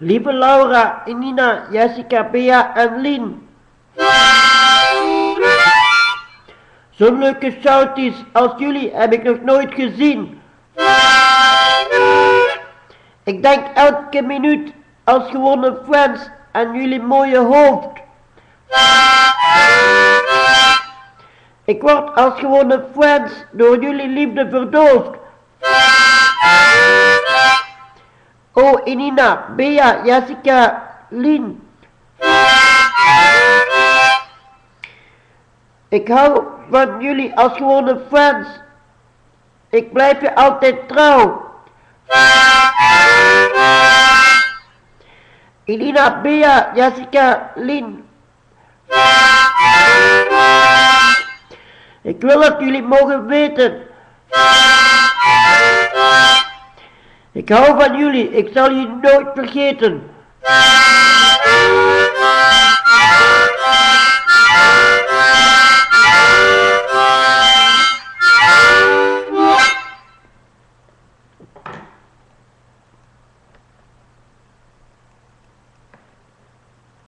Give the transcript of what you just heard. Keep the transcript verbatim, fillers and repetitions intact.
Lieve Laura, Nina, Jessica, Bea en Lien. Zo'n leuke shouties als jullie heb ik nog nooit gezien. Ik denk elke minuut als gewone Friends aan jullie mooie hoofd. Ik word als gewone Friends door jullie liefde verdoofd. Oh, Nina, Bea, Jessica, Lien. Ik hou van jullie als gewone Friends. Ik blijf je altijd trouw. Nina, Bea, Jessica, Lien. Ik wil dat jullie mogen weten. Ik hou van jullie, ik zal jullie nooit vergeten.